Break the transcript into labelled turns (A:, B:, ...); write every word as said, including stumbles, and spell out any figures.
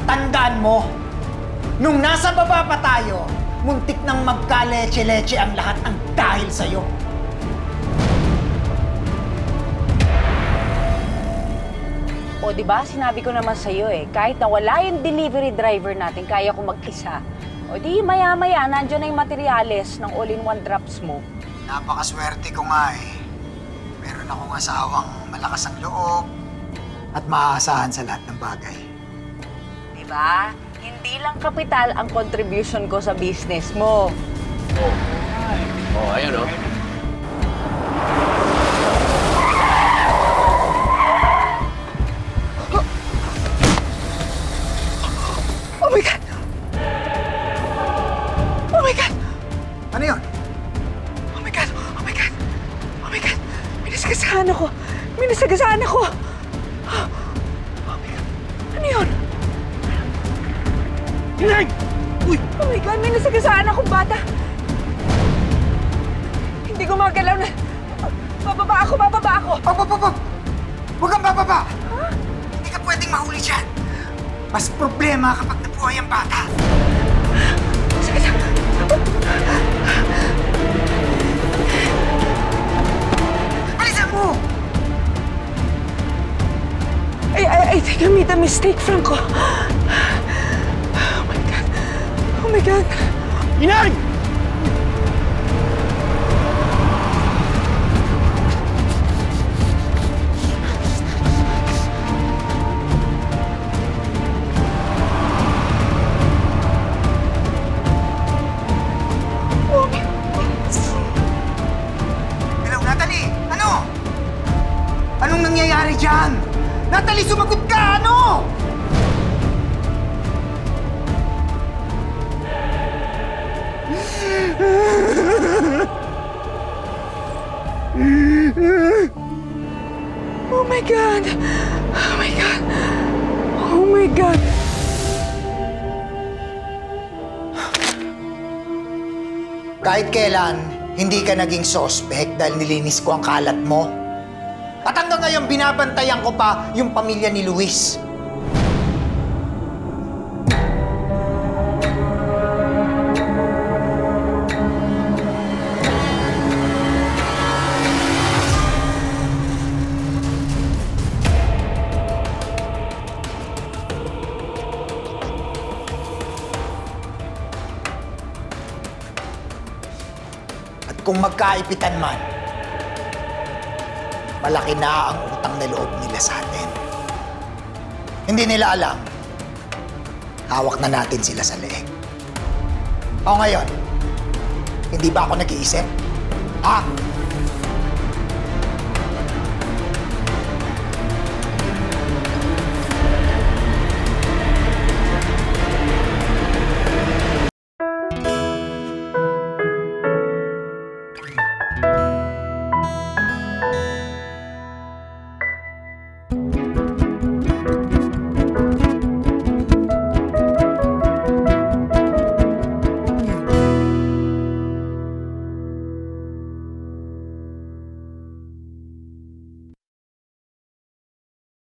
A: Tandaan mo, nung nasa baba pa tayo, muntik nang magka-leche-leche ang lahat ang dahil sa'yo.
B: O, di ba? Sinabi ko naman sa'yo eh, kahit na wala yung delivery driver natin, kaya ko mag-isa. O di, maya-maya, nandiyan na yung materyales ng all-in-one drops mo.
A: Napakaswerte ko nga eh. Meron akong asawang malakas ang loob at maaasahan sa lahat ng bagay.
B: Di ba? Hindi lang kapital ang contribution ko sa business mo.
C: Oh, oh ayun oh.
A: Oh my God! Oh my God! Ano yun?
D: Oh my God! Oh my God! Oh my God! May nasagasaan ako! May nasagasaan ako! Oh my God! Ano yun?
C: Inay! Uy!
D: Oh my God! May nasagasaan akong bata! Hindi ko magalaw na... Bababa ako! Bababa ako!
A: Oh, bababa! Huwag kang bababa! Huh? Hindi ka pwedeng mahuli dyan! Mas problema kapag nabuhay ang bata! Alisan mo!
D: I, I, I think I made a mistake, Franco. Oh my God. Oh my God.
C: Inay!
A: Hello, Natalie! Ano? Anong nangyayari dyan? Natalie, sumagot ka! Ano?
D: Oh my God! Oh my God! Oh my God!
A: Kahit kailan, hindi ka naging suspect dahil nilinis ko ang kalat mo. At hanggang ngayon, binabantayan ko pa yung pamilya ni Luis. At kung magkaipitan man, malaki na ang utang na loob nila sa atin. Hindi nila alam, hawak na natin sila sa leeg. O ngayon, hindi ba ako nag-iisip? Ha?